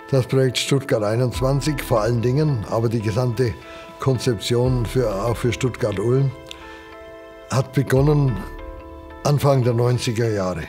Das Projekt Stuttgart 21 vor allen Dingen, aber die gesamte Konzeption auch für Stuttgart-Ulm hat begonnen Anfang der 90er Jahre.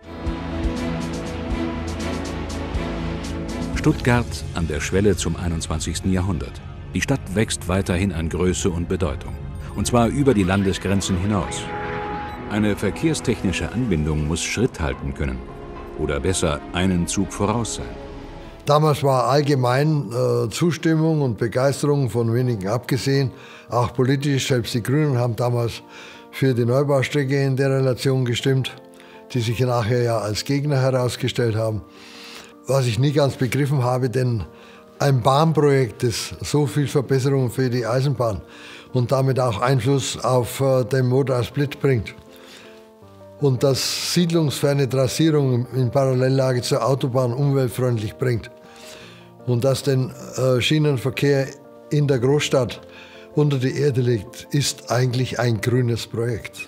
Stuttgart an der Schwelle zum 21. Jahrhundert. Die Stadt wächst weiterhin an Größe und Bedeutung. Und zwar über die Landesgrenzen hinaus. Eine verkehrstechnische Anbindung muss Schritt halten können. Oder besser, einen Zug voraus sein. Damals war allgemein Zustimmung und Begeisterung, von wenigen abgesehen. Auch politisch, selbst die Grünen haben damals für die Neubaustrecke in der Relation gestimmt, die sich nachher ja als Gegner herausgestellt haben. Was ich nie ganz begriffen habe, denn ein Bahnprojekt, das so viel Verbesserung für die Eisenbahn und damit auch Einfluss auf den Motorsplit bringt und das siedlungsferne Trassierung in Parallellage zur Autobahn umweltfreundlich bringt und das den Schienenverkehr in der Großstadt unter die Erde legt, ist eigentlich ein grünes Projekt.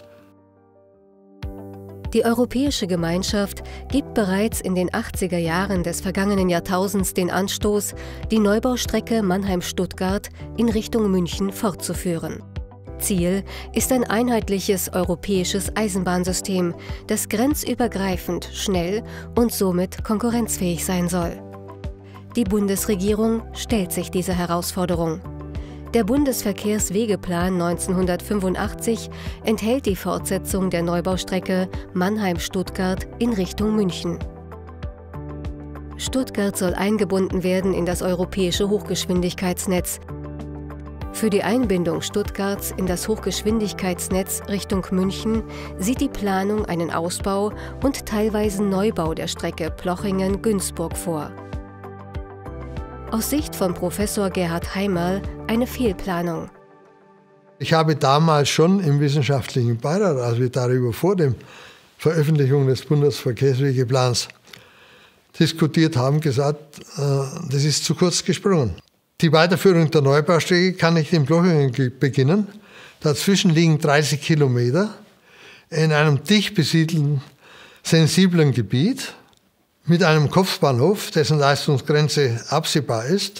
Die Europäische Gemeinschaft gibt bereits in den 80er Jahren des vergangenen Jahrtausends den Anstoß, die Neubaustrecke Mannheim-Stuttgart in Richtung München fortzuführen. Ziel ist ein einheitliches europäisches Eisenbahnsystem, das grenzübergreifend, schnell und somit konkurrenzfähig sein soll. Die Bundesregierung stellt sich dieser Herausforderung. Der Bundesverkehrswegeplan 1985 enthält die Fortsetzung der Neubaustrecke Mannheim-Stuttgart in Richtung München. Stuttgart soll eingebunden werden in das europäische Hochgeschwindigkeitsnetz. Für die Einbindung Stuttgarts in das Hochgeschwindigkeitsnetz Richtung München sieht die Planung einen Ausbau und teilweisen Neubau der Strecke Plochingen-Günzburg vor. Aus Sicht von Professor Gerhard Heimerl eine Fehlplanung. Ich habe damals schon im wissenschaftlichen Beirat, als wir darüber vor der Veröffentlichung des Bundesverkehrswegeplans diskutiert haben, gesagt, das ist zu kurz gesprungen. Die Weiterführung der Neubaustrecke kann nicht in Plochingen beginnen. Dazwischen liegen 30 Kilometer in einem dicht besiedelten, sensiblen Gebiet mit einem Kopfbahnhof, dessen Leistungsgrenze absehbar ist.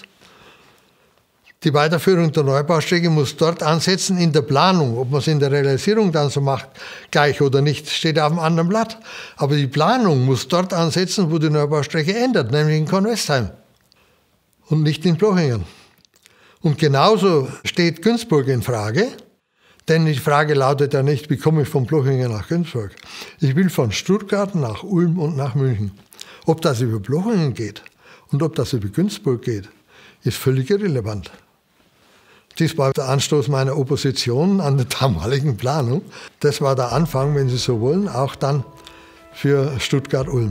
Die Weiterführung der Neubaustrecke muss dort ansetzen in der Planung. Ob man es in der Realisierung dann so macht, gleich oder nicht, steht auf einem anderen Blatt. Aber die Planung muss dort ansetzen, wo die Neubaustrecke endet, nämlich in Kornwestheim und nicht in Plochingen. Und genauso steht Günzburg in Frage, denn die Frage lautet ja nicht, wie komme ich von Plochingen nach Günzburg? Ich will von Stuttgart nach Ulm und nach München. Ob das über Plochingen geht und ob das über Günzburg geht, ist völlig irrelevant. Dies war der Anstoß meiner Opposition an der damaligen Planung. Das war der Anfang, wenn Sie so wollen, auch dann für Stuttgart-Ulm.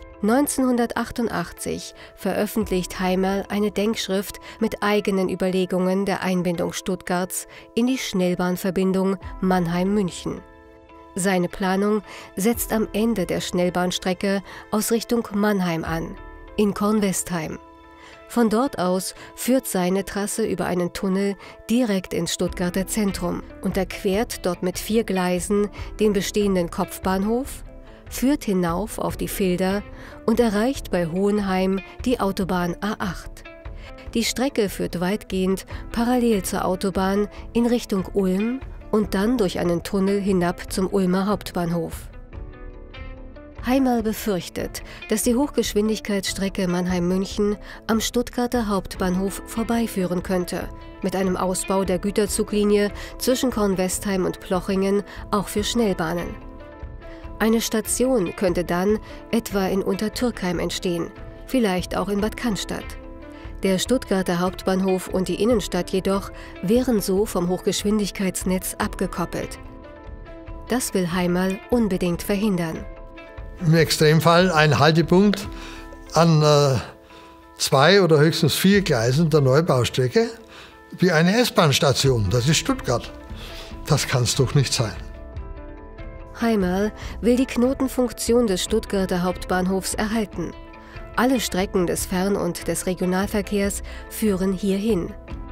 1988 veröffentlicht Heimerl eine Denkschrift mit eigenen Überlegungen der Einbindung Stuttgarts in die Schnellbahnverbindung Mannheim-München. Seine Planung setzt am Ende der Schnellbahnstrecke aus Richtung Mannheim an, in Kornwestheim. Von dort aus führt seine Trasse über einen Tunnel direkt ins Stuttgarter Zentrum und erquert dort mit 4 Gleisen den bestehenden Kopfbahnhof, führt hinauf auf die Filder und erreicht bei Hohenheim die Autobahn A8. Die Strecke führt weitgehend parallel zur Autobahn in Richtung Ulm und dann durch einen Tunnel hinab zum Ulmer Hauptbahnhof. Heimerl befürchtet, dass die Hochgeschwindigkeitsstrecke Mannheim-München am Stuttgarter Hauptbahnhof vorbeiführen könnte, mit einem Ausbau der Güterzuglinie zwischen Kornwestheim und Plochingen auch für Schnellbahnen. Eine Station könnte dann etwa in Untertürkheim entstehen, vielleicht auch in Bad Cannstatt. Der Stuttgarter Hauptbahnhof und die Innenstadt jedoch wären so vom Hochgeschwindigkeitsnetz abgekoppelt. Das will Heimerl unbedingt verhindern. Im Extremfall ein Haltepunkt an 2 oder höchstens 4 Gleisen der Neubaustrecke wie eine S-Bahn-Station. Das ist Stuttgart. Das kann es doch nicht sein. Heimerl will die Knotenfunktion des Stuttgarter Hauptbahnhofs erhalten. Alle Strecken des Fern- und des Regionalverkehrs führen hierhin.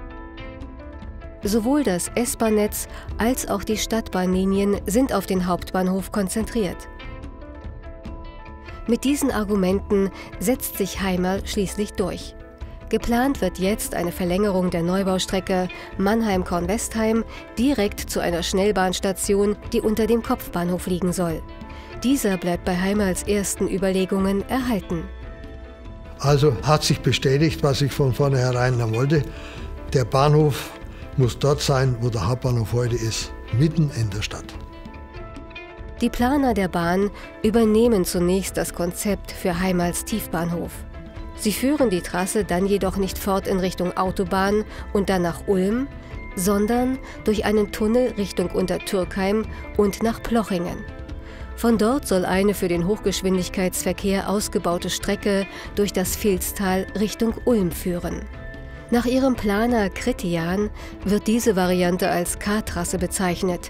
Sowohl das S-Bahn-Netz als auch die Stadtbahnlinien sind auf den Hauptbahnhof konzentriert. Mit diesen Argumenten setzt sich Heimerl schließlich durch. Geplant wird jetzt eine Verlängerung der Neubaustrecke Mannheim-Kornwestheim direkt zu einer Schnellbahnstation, die unter dem Kopfbahnhof liegen soll. Dieser bleibt bei Heimerls ersten Überlegungen erhalten. Also hat sich bestätigt, was ich von vornherein wollte. Der Bahnhof muss dort sein, wo der Hauptbahnhof heute ist, mitten in der Stadt. Die Planer der Bahn übernehmen zunächst das Konzept für Heimerls Tiefbahnhof. Sie führen die Trasse dann jedoch nicht fort in Richtung Autobahn und dann nach Ulm, sondern durch einen Tunnel Richtung Untertürkheim und nach Plochingen. Von dort soll eine für den Hochgeschwindigkeitsverkehr ausgebaute Strecke durch das Vilstal Richtung Ulm führen. Nach ihrem Planer Kritian wird diese Variante als K-Trasse bezeichnet.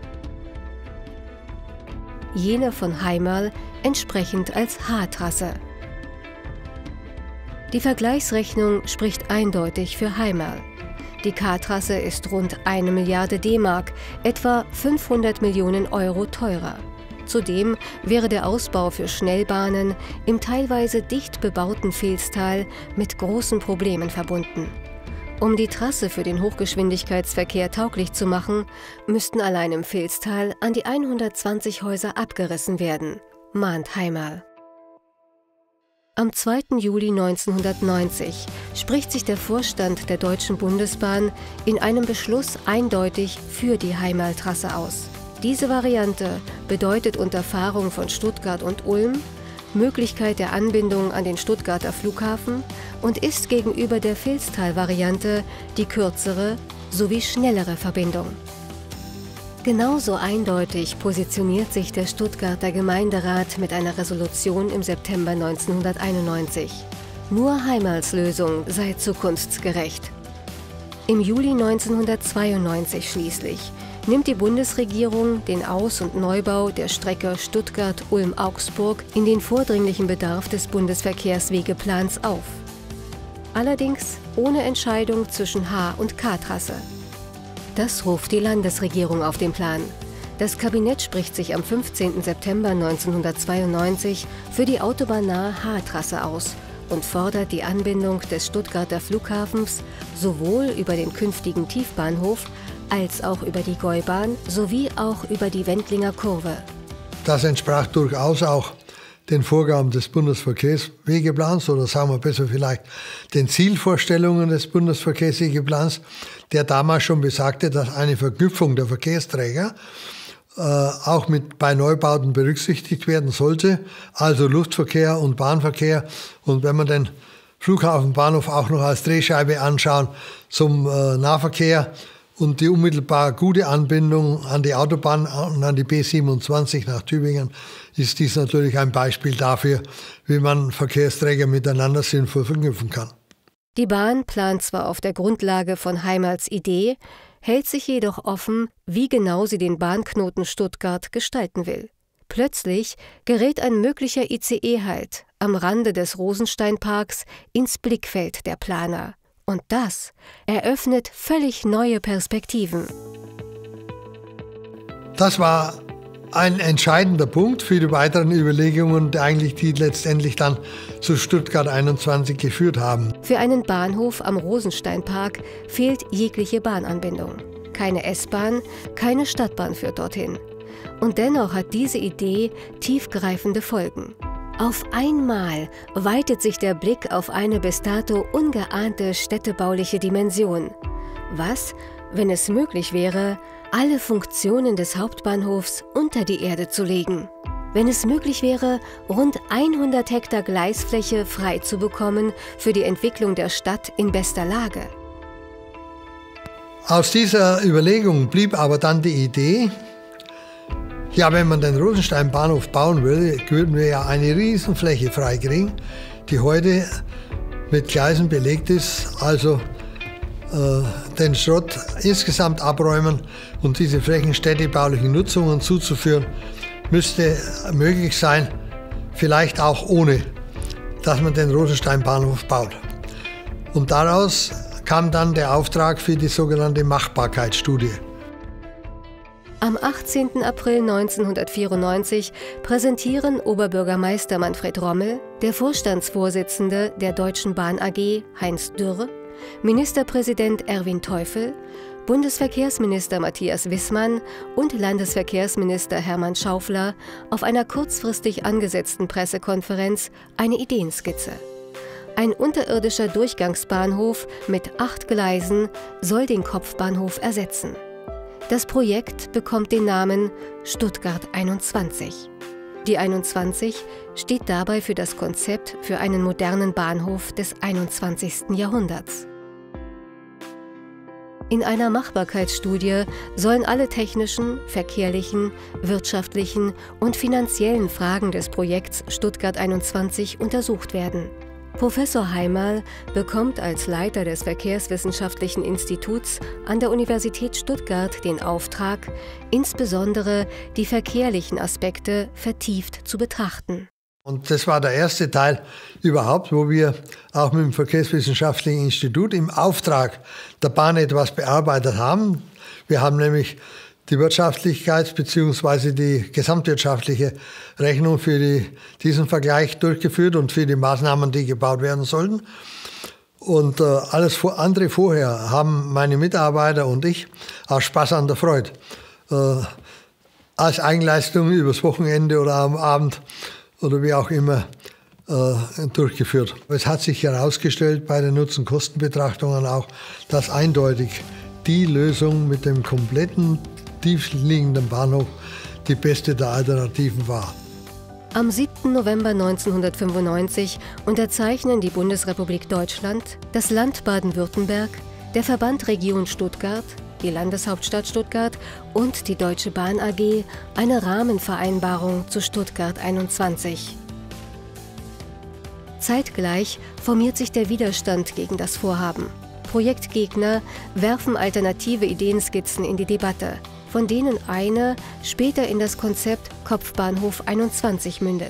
Jene von Heimerl entsprechend als H-Trasse. Die Vergleichsrechnung spricht eindeutig für Heimerl. Die K-Trasse ist rund 1 Milliarde D-Mark, etwa 500 Millionen Euro teurer. Zudem wäre der Ausbau für Schnellbahnen im teilweise dicht bebauten Vilstal mit großen Problemen verbunden. Um die Trasse für den Hochgeschwindigkeitsverkehr tauglich zu machen, müssten allein im Vilstal an die 120 Häuser abgerissen werden, mahnt Heimerl. Am 2. Juli 1990 spricht sich der Vorstand der Deutschen Bundesbahn in einem Beschluss eindeutig für die Heimerl-Trasse aus. Diese Variante bedeutet Unterfahrung von Stuttgart und Ulm, Möglichkeit der Anbindung an den Stuttgarter Flughafen und ist gegenüber der Vilstal-Variante die kürzere sowie schnellere Verbindung. Genauso eindeutig positioniert sich der Stuttgarter Gemeinderat mit einer Resolution im September 1991. Nur Heimerls Lösung sei zukunftsgerecht. Im Juli 1992 schließlich nimmt die Bundesregierung den Aus- und Neubau der Strecke Stuttgart-Ulm-Augsburg in den vordringlichen Bedarf des Bundesverkehrswegeplans auf. Allerdings ohne Entscheidung zwischen H- und K-Trasse. Das ruft die Landesregierung auf den Plan. Das Kabinett spricht sich am 15. September 1992 für die autobahnnahe H-Trasse aus und fordert die Anbindung des Stuttgarter Flughafens sowohl über den künftigen Tiefbahnhof als auch über die Gäubahn sowie auch über die Wendlinger Kurve. Das entsprach durchaus auch den Vorgaben des Bundesverkehrswegeplans oder sagen wir besser vielleicht den Zielvorstellungen des Bundesverkehrswegeplans, der damals schon besagte, dass eine Verknüpfung der Verkehrsträger auch bei Neubauten berücksichtigt werden sollte, also Luftverkehr und Bahnverkehr. Und wenn man den Flughafenbahnhof auch noch als Drehscheibe anschauen zum Nahverkehr und die unmittelbar gute Anbindung an die Autobahn und an die B27 nach Tübingen, ist dies natürlich ein Beispiel dafür, wie man Verkehrsträger miteinander sinnvoll verknüpfen kann. Die Bahn plant zwar auf der Grundlage von Heimerls Idee, hält sich jedoch offen, wie genau sie den Bahnknoten Stuttgart gestalten will. Plötzlich gerät ein möglicher ICE-Halt am Rande des Rosensteinparks ins Blickfeld der Planer. Und das eröffnet völlig neue Perspektiven. Das war ein entscheidender Punkt für die weiteren Überlegungen, die letztendlich dann zu Stuttgart 21 geführt haben. Für einen Bahnhof am Rosensteinpark fehlt jegliche Bahnanbindung. Keine S-Bahn, keine Stadtbahn führt dorthin. Und dennoch hat diese Idee tiefgreifende Folgen. Auf einmal weitet sich der Blick auf eine bis dato ungeahnte städtebauliche Dimension. Was, wenn es möglich wäre, alle Funktionen des Hauptbahnhofs unter die Erde zu legen? Wenn es möglich wäre, rund 100 Hektar Gleisfläche frei zu bekommen für die Entwicklung der Stadt in bester Lage? Aus dieser Überlegung blieb aber dann die Idee, ja, wenn man den Rosensteinbahnhof bauen würde, würden wir ja eine Riesenfläche freikriegen, die heute mit Gleisen belegt ist, also den Schrott insgesamt abräumen und diese Flächen städtebaulichen Nutzungen zuzuführen, müsste möglich sein, vielleicht auch ohne, dass man den Rosensteinbahnhof baut. Und daraus kam dann der Auftrag für die sogenannte Machbarkeitsstudie. Am 18. April 1994 präsentieren Oberbürgermeister Manfred Rommel, der Vorstandsvorsitzende der Deutschen Bahn AG Heinz Dürr, Ministerpräsident Erwin Teufel, Bundesverkehrsminister Matthias Wissmann und Landesverkehrsminister Hermann Schaufler auf einer kurzfristig angesetzten Pressekonferenz eine Ideenskizze. Ein unterirdischer Durchgangsbahnhof mit 8 Gleisen soll den Kopfbahnhof ersetzen. Das Projekt bekommt den Namen Stuttgart 21. Die 21 steht dabei für das Konzept für einen modernen Bahnhof des 21. Jahrhunderts. In einer Machbarkeitsstudie sollen alle technischen, verkehrlichen, wirtschaftlichen und finanziellen Fragen des Projekts Stuttgart 21 untersucht werden. Professor Heimerl bekommt als Leiter des Verkehrswissenschaftlichen Instituts an der Universität Stuttgart den Auftrag, insbesondere die verkehrlichen Aspekte vertieft zu betrachten. Und das war der erste Teil überhaupt, wo wir auch mit dem Verkehrswissenschaftlichen Institut im Auftrag der Bahn etwas bearbeitet haben. Wir haben nämlich die Wirtschaftlichkeits- bzw. die gesamtwirtschaftliche Rechnung für diesen Vergleich durchgeführt und für die Maßnahmen, die gebaut werden sollten. Und alles andere vorher haben meine Mitarbeiter und ich aus Spaß an der Freude als Eigenleistung übers Wochenende oder am Abend oder wie auch immer durchgeführt. Es hat sich herausgestellt bei den Nutzen-Kosten-Betrachtungen auch, dass eindeutig die Lösung mit dem kompletten tiefliegenden Bahnhof die beste der Alternativen war. Am 7. November 1995 unterzeichnen die Bundesrepublik Deutschland, das Land Baden-Württemberg, der Verband Region Stuttgart, die Landeshauptstadt Stuttgart und die Deutsche Bahn AG eine Rahmenvereinbarung zu Stuttgart 21. Zeitgleich formiert sich der Widerstand gegen das Vorhaben. Projektgegner werfen alternative Ideenskizzen in die Debatte, von denen eine später in das Konzept Kopfbahnhof 21 mündet.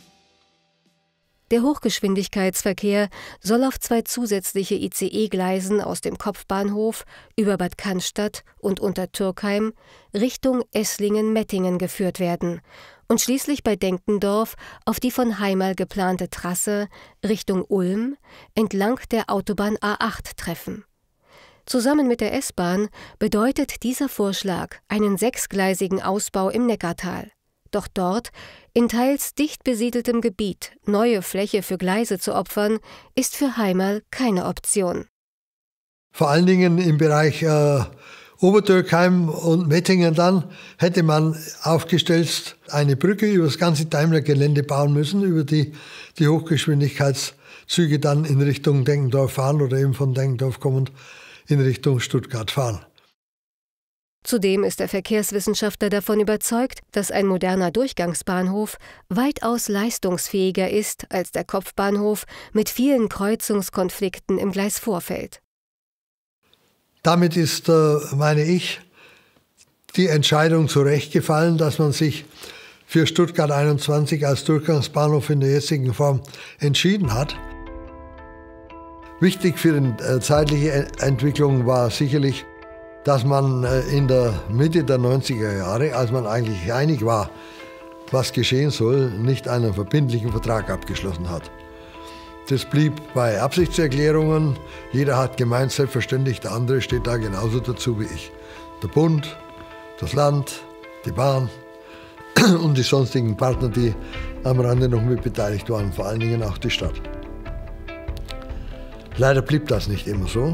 Der Hochgeschwindigkeitsverkehr soll auf 2 zusätzliche ICE-Gleisen aus dem Kopfbahnhof über Bad Cannstatt und Untertürkheim Richtung Esslingen-Mettingen geführt werden und schließlich bei Denkendorf auf die von Heimerl geplante Trasse Richtung Ulm entlang der Autobahn A8 treffen. Zusammen mit der S-Bahn bedeutet dieser Vorschlag einen 6-gleisigen Ausbau im Neckartal. Doch dort, in teils dicht besiedeltem Gebiet, neue Fläche für Gleise zu opfern, ist für Heimerl keine Option. Vor allen Dingen im Bereich Obertürkheim und Mettingen dann hätte man aufgestellt eine Brücke über das ganze Daimler-Gelände bauen müssen, über die Hochgeschwindigkeitszüge dann in Richtung Denkendorf fahren oder eben von Denkendorf kommend in Richtung Stuttgart fahren. Zudem ist der Verkehrswissenschaftler davon überzeugt, dass ein moderner Durchgangsbahnhof weitaus leistungsfähiger ist als der Kopfbahnhof mit vielen Kreuzungskonflikten im Gleisvorfeld. Damit ist, meine ich, die Entscheidung zurechtgefallen, dass man sich für Stuttgart 21 als Durchgangsbahnhof in der jetzigen Form entschieden hat. Wichtig für die zeitliche Entwicklung war sicherlich, dass man in der Mitte der 90er Jahre, als man eigentlich einig war, was geschehen soll, nicht einen verbindlichen Vertrag abgeschlossen hat. Das blieb bei Absichtserklärungen. Jeder hat gemeint, selbstverständlich, der andere steht da genauso dazu wie ich. Der Bund, das Land, die Bahn und die sonstigen Partner, die am Rande noch mit beteiligt waren, vor allen Dingen auch die Stadt. Leider blieb das nicht immer so.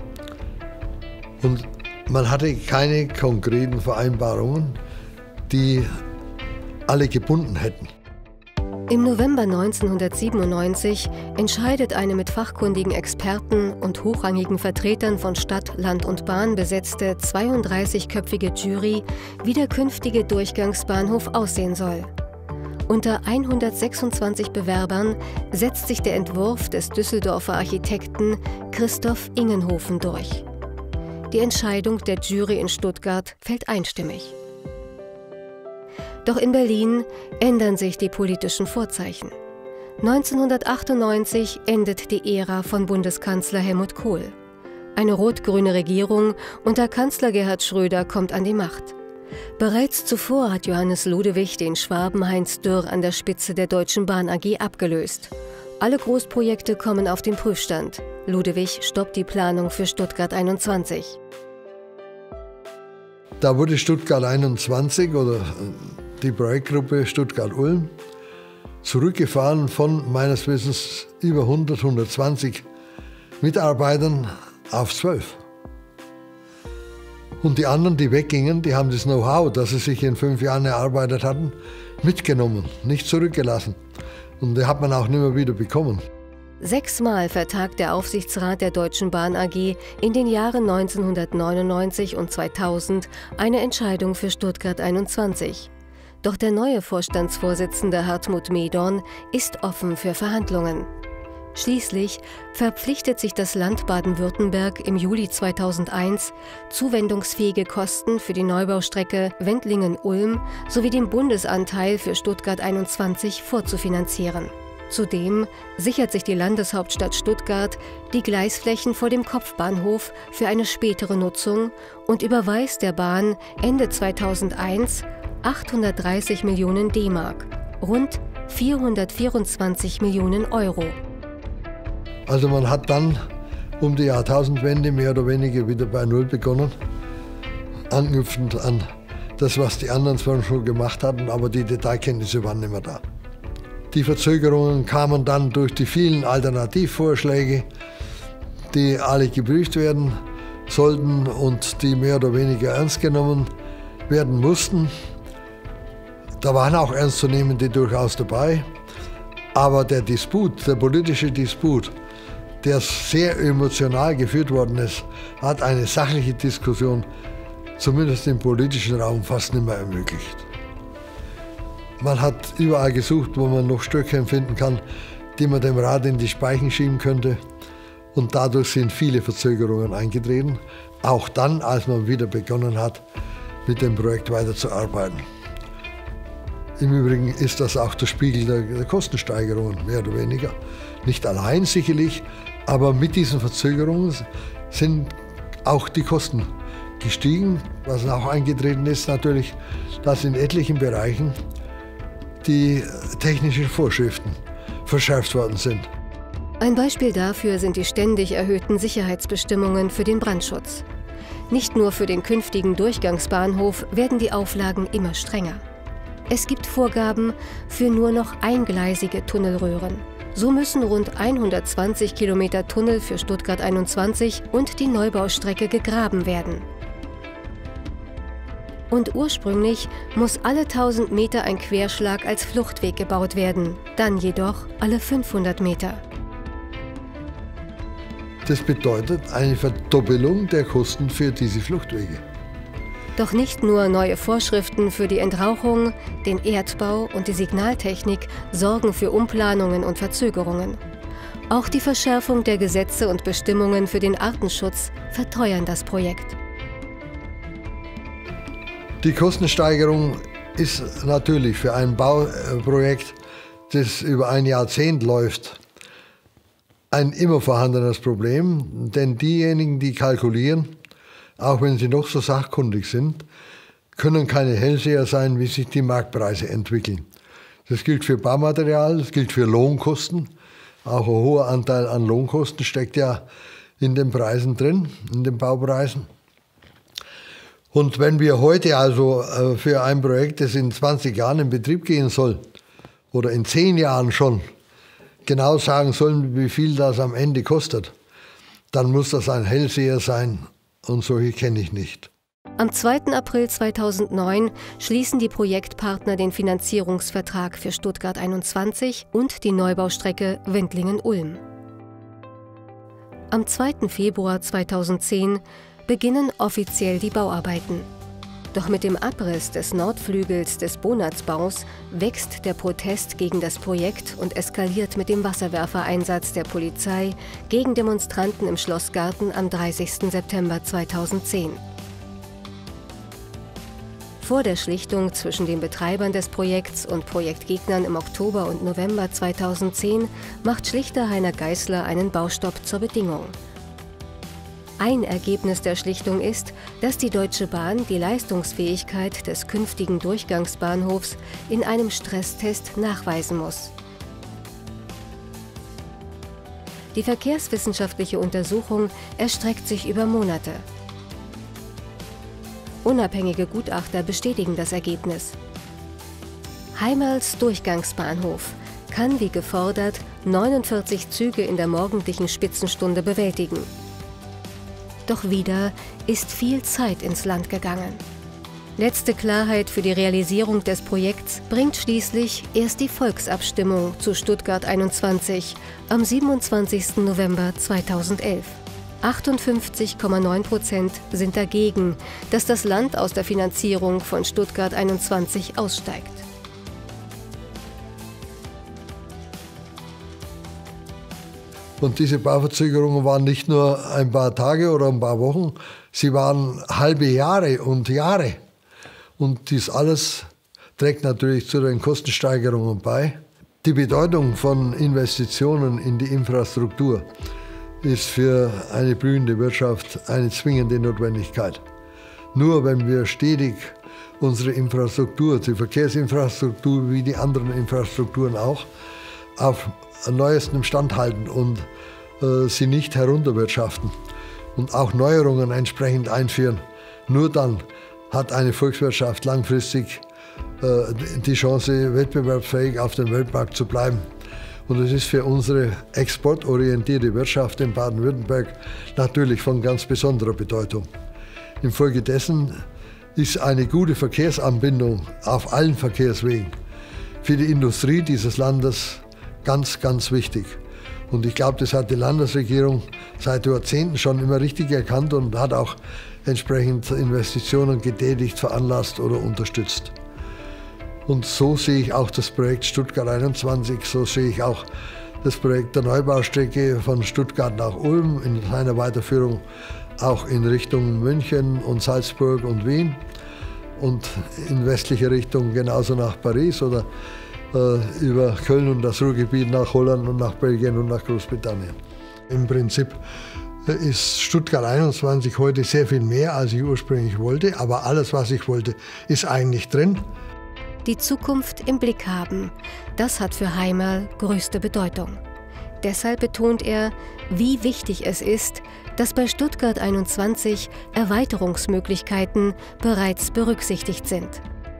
Und man hatte keine konkreten Vereinbarungen, die alle gebunden hätten. Im November 1997 entscheidet eine mit fachkundigen Experten und hochrangigen Vertretern von Stadt, Land und Bahn besetzte 32-köpfige Jury, wie der künftige Durchgangsbahnhof aussehen soll. Unter 126 Bewerbern setzt sich der Entwurf des Düsseldorfer Architekten Christoph Ingenhofen durch. Die Entscheidung der Jury in Stuttgart fällt einstimmig. Doch in Berlin ändern sich die politischen Vorzeichen. 1998 endet die Ära von Bundeskanzler Helmut Kohl. Eine rot-grüne Regierung unter Kanzler Gerhard Schröder kommt an die Macht. Bereits zuvor hat Johannes Ludewig den Schwaben Heinz Dürr an der Spitze der Deutschen Bahn AG abgelöst. Alle Großprojekte kommen auf den Prüfstand. Ludewig stoppt die Planung für Stuttgart 21. Da wurde Stuttgart 21 oder die Projektgruppe Stuttgart-Ulm zurückgefahren von meines Wissens über 100, 120 Mitarbeitern auf 12. Und die anderen, die weggingen, die haben das Know-how, das sie sich in 5 Jahren erarbeitet hatten, mitgenommen, nicht zurückgelassen. Und die hat man auch nicht mehr wieder bekommen. 6-mal vertagt der Aufsichtsrat der Deutschen Bahn AG in den Jahren 1999 und 2000 eine Entscheidung für Stuttgart 21. Doch der neue Vorstandsvorsitzende Hartmut Medorn ist offen für Verhandlungen. Schließlich verpflichtet sich das Land Baden-Württemberg im Juli 2001, zuwendungsfähige Kosten für die Neubaustrecke Wendlingen-Ulm sowie den Bundesanteil für Stuttgart 21 vorzufinanzieren. Zudem sichert sich die Landeshauptstadt Stuttgart die Gleisflächen vor dem Kopfbahnhof für eine spätere Nutzung und überweist der Bahn Ende 2001 830 Millionen D-Mark, rund 424 Millionen Euro. Also man hat dann um die Jahrtausendwende mehr oder weniger wieder bei Null begonnen, anknüpfend an das, was die anderen zwar schon gemacht hatten, aber die Detailkenntnisse waren nicht mehr da. Die Verzögerungen kamen dann durch die vielen Alternativvorschläge, die alle geprüft werden sollten und die mehr oder weniger ernst genommen werden mussten. Da waren auch Ernstzunehmende durchaus dabei, aber der Disput, der politische Disput, der sehr emotional geführt worden ist, hat eine sachliche Diskussion, zumindest im politischen Raum, fast nicht mehr ermöglicht. Man hat überall gesucht, wo man noch Stöckchen finden kann, die man dem Rad in die Speichen schieben könnte. Und dadurch sind viele Verzögerungen eingetreten, auch dann, als man wieder begonnen hat, mit dem Projekt weiterzuarbeiten. Im Übrigen ist das auch der Spiegel der Kostensteigerungen, mehr oder weniger. Nicht allein sicherlich, aber mit diesen Verzögerungen sind auch die Kosten gestiegen. Was auch eingetreten ist natürlich, dass in etlichen Bereichen die technischen Vorschriften verschärft worden sind. Ein Beispiel dafür sind die ständig erhöhten Sicherheitsbestimmungen für den Brandschutz. Nicht nur für den künftigen Durchgangsbahnhof werden die Auflagen immer strenger. Es gibt Vorgaben für nur noch eingleisige Tunnelröhren. So müssen rund 120 Kilometer Tunnel für Stuttgart 21 und die Neubaustrecke gegraben werden. Und ursprünglich muss alle 1000 Meter ein Querschlag als Fluchtweg gebaut werden, dann jedoch alle 500 Meter. Das bedeutet eine Verdoppelung der Kosten für diese Fluchtwege. Doch nicht nur neue Vorschriften für die Entrauchung, den Erdbau und die Signaltechnik sorgen für Umplanungen und Verzögerungen. Auch die Verschärfung der Gesetze und Bestimmungen für den Artenschutz verteuern das Projekt. Die Kostensteigerung ist natürlich für ein Bauprojekt, das über ein Jahrzehnt läuft, ein immer vorhandenes Problem, denn diejenigen, die kalkulieren, auch wenn sie noch so sachkundig sind, können keine Hellseher sein, wie sich die Marktpreise entwickeln. Das gilt für Baumaterial, das gilt für Lohnkosten. Auch ein hoher Anteil an Lohnkosten steckt ja in den Preisen drin, in den Baupreisen. Und wenn wir heute also für ein Projekt, das in 20 Jahren in Betrieb gehen soll, oder in 10 Jahren schon, genau sagen sollen, wie viel das am Ende kostet, dann muss das ein Hellseher sein. Und solche kenne ich nicht. Am 2. April 2009 schließen die Projektpartner den Finanzierungsvertrag für Stuttgart 21 und die Neubaustrecke Wendlingen-Ulm. Am 2. Februar 2010 beginnen offiziell die Bauarbeiten. Doch mit dem Abriss des Nordflügels des Bonatzbaus wächst der Protest gegen das Projekt und eskaliert mit dem Wasserwerfereinsatz der Polizei gegen Demonstranten im Schlossgarten am 30. September 2010. Vor der Schlichtung zwischen den Betreibern des Projekts und Projektgegnern im Oktober und November 2010 macht Schlichter Heiner Geißler einen Baustopp zur Bedingung. Ein Ergebnis der Schlichtung ist, dass die Deutsche Bahn die Leistungsfähigkeit des künftigen Durchgangsbahnhofs in einem Stresstest nachweisen muss. Die verkehrswissenschaftliche Untersuchung erstreckt sich über Monate. Unabhängige Gutachter bestätigen das Ergebnis. Heimerls Durchgangsbahnhof kann wie gefordert 49 Züge in der morgendlichen Spitzenstunde bewältigen. Doch wieder ist viel Zeit ins Land gegangen. Letzte Klarheit für die Realisierung des Projekts bringt schließlich erst die Volksabstimmung zu Stuttgart 21 am 27. November 2011. 58,9% sind dagegen, dass das Land aus der Finanzierung von Stuttgart 21 aussteigt. Und diese Bauverzögerungen waren nicht nur ein paar Tage oder ein paar Wochen, sie waren halbe Jahre und Jahre. Und dies alles trägt natürlich zu den Kostensteigerungen bei. Die Bedeutung von Investitionen in die Infrastruktur ist für eine blühende Wirtschaft eine zwingende Notwendigkeit. Nur wenn wir stetig unsere Infrastruktur, die Verkehrsinfrastruktur wie die anderen Infrastrukturen auch, auf neuestem Stand halten und sie nicht herunterwirtschaften und auch Neuerungen entsprechend einführen. Nur dann hat eine Volkswirtschaft langfristig die Chance, wettbewerbsfähig auf dem Weltmarkt zu bleiben. Und es ist für unsere exportorientierte Wirtschaft in Baden-Württemberg natürlich von ganz besonderer Bedeutung. Infolgedessen ist eine gute Verkehrsanbindung auf allen Verkehrswegen für die Industrie dieses Landes ganz, ganz wichtig. Und ich glaube, das hat die Landesregierung seit Jahrzehnten schon immer richtig erkannt und hat auch entsprechend Investitionen getätigt, veranlasst oder unterstützt. Und so sehe ich auch das Projekt Stuttgart 21, so sehe ich auch das Projekt der Neubaustrecke von Stuttgart nach Ulm in seiner Weiterführung auch in Richtung München und Salzburg und Wien und in westliche Richtung genauso nach Paris oder über Köln und das Ruhrgebiet nach Holland und nach Belgien und nach Großbritannien. Im Prinzip ist Stuttgart 21 heute sehr viel mehr, als ich ursprünglich wollte, aber alles, was ich wollte, ist eigentlich drin. Die Zukunft im Blick haben, das hat für Heimerl größte Bedeutung. Deshalb betont er, wie wichtig es ist, dass bei Stuttgart 21 Erweiterungsmöglichkeiten bereits berücksichtigt sind.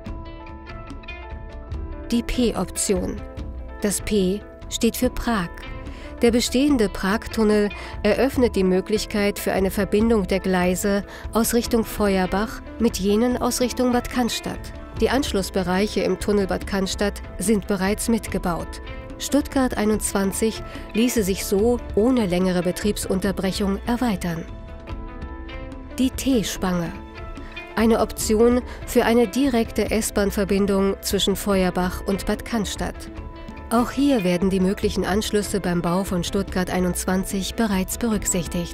Die P-Option. Das P steht für Prag. Der bestehende Pragtunnel eröffnet die Möglichkeit für eine Verbindung der Gleise aus Richtung Feuerbach mit jenen aus Richtung Bad Cannstatt. Die Anschlussbereiche im Tunnel Bad Cannstatt sind bereits mitgebaut. Stuttgart 21 ließe sich so ohne längere Betriebsunterbrechung erweitern. Die T-Spange. Eine Option für eine direkte S-Bahn-Verbindung zwischen Feuerbach und Bad Cannstatt. Auch hier werden die möglichen Anschlüsse beim Bau von Stuttgart 21 bereits berücksichtigt.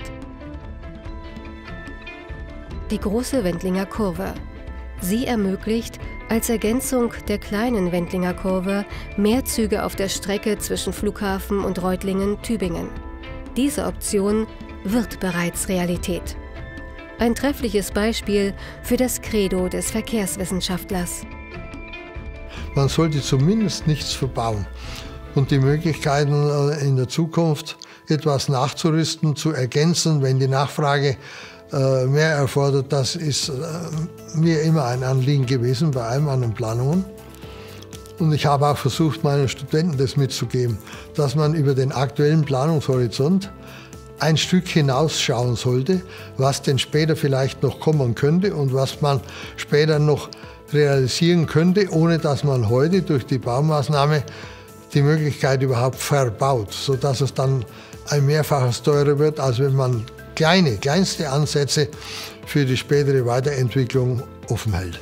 Die große Wendlinger Kurve. Sie ermöglicht als Ergänzung der kleinen Wendlinger Kurve mehr Züge auf der Strecke zwischen Flughafen und Reutlingen-Tübingen. Diese Option wird bereits Realität. Ein treffliches Beispiel für das Credo des Verkehrswissenschaftlers. Man sollte zumindest nichts verbauen und die Möglichkeiten in der Zukunft etwas nachzurüsten, zu ergänzen, wenn die Nachfrage mehr erfordert, das ist mir immer ein Anliegen gewesen bei allem an den Planungen. Und ich habe auch versucht, meinen Studenten das mitzugeben, dass man über den aktuellen Planungshorizont ein Stück hinausschauen sollte, was denn später vielleicht noch kommen könnte und was man später noch realisieren könnte, ohne dass man heute durch die Baumaßnahme die Möglichkeit überhaupt verbaut, sodass es dann ein Mehrfaches teurer wird, als wenn man kleinste Ansätze für die spätere Weiterentwicklung offen hält.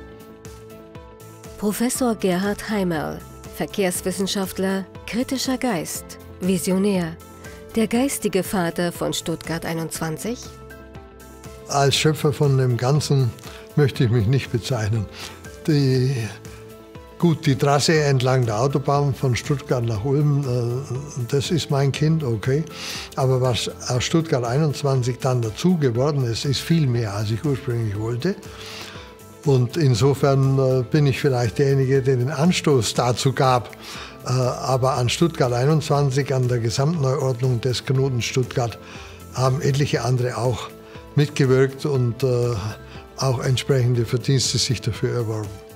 Professor Gerhard Heimerl, Verkehrswissenschaftler, kritischer Geist, Visionär, der geistige Vater von Stuttgart 21? Als Schöpfer von dem Ganzen möchte ich mich nicht bezeichnen. Die Gut, die Trasse entlang der Autobahn von Stuttgart nach Ulm, das ist mein Kind, okay. Aber was aus Stuttgart 21 dann dazu geworden ist, ist viel mehr, als ich ursprünglich wollte. Und insofern bin ich vielleicht derjenige, der den Anstoß dazu gab. Aber an Stuttgart 21, an der Gesamtneuordnung des Knotens Stuttgart, haben etliche andere auch mitgewirkt und auch entsprechende Verdienste sich dafür erworben.